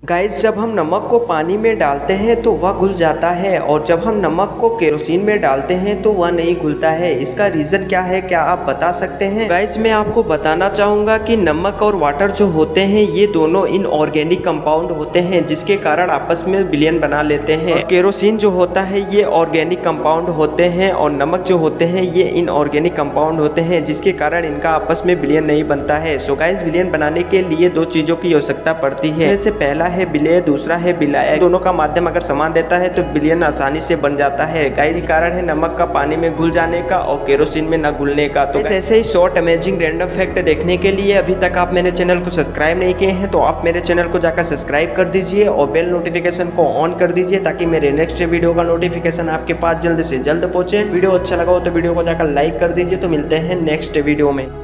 Guys, जब हम नमक को पानी में डालते हैं तो वह घुल जाता है और जब हम नमक को केरोसिन में डालते हैं तो वह नहीं घुलता है। इसका रीज़न क्या है, क्या आप बता सकते हैं? गाइस, मैं आपको बताना चाहूँगा कि नमक और वाटर जो होते हैं ये दोनों इनऑर्गेनिक कंपाउंड होते हैं जिसके कारण आपस में विलयन बना लेते हैं। और केरोसिन जो होता है ये ऑर्गेनिक कंपाउंड होते हैं और नमक जो होते हैं ये इनऑर्गेनिक कंपाउंड होते हैं जिसके कारण इनका आपस में विलयन नहीं बनता है। सो गाइस, विलयन बनाने के लिए दो चीज़ों की आवश्यकता पड़ती है। जैसे पहला है विलय, दूसरा है विलायक। दोनों का माध्यम अगर समान रहता है तो विलयन आसानी से बन जाता है। गाइस, यही कारण है नमक का पानी में घुल जाने का और केरोसिन में न घुलने का। तो ऐसे ही शॉर्ट अमेजिंग रैंडम फैक्ट देखने के लिए अभी तक आप मेरे चैनल को सब्सक्राइब नहीं किए हैं तो आप मेरे चैनल को जाकर सब्सक्राइब कर दीजिए और बेल नोटिफिकेशन को ऑन कर दीजिए ताकि मेरे नेक्स्ट वीडियो का नोटिफिकेशन आपके पास जल्द से जल्द पहुंचे। वीडियो अच्छा लगा हो तो वीडियो को जाकर लाइक कर दीजिए। तो मिलते हैं नेक्स्ट वीडियो में।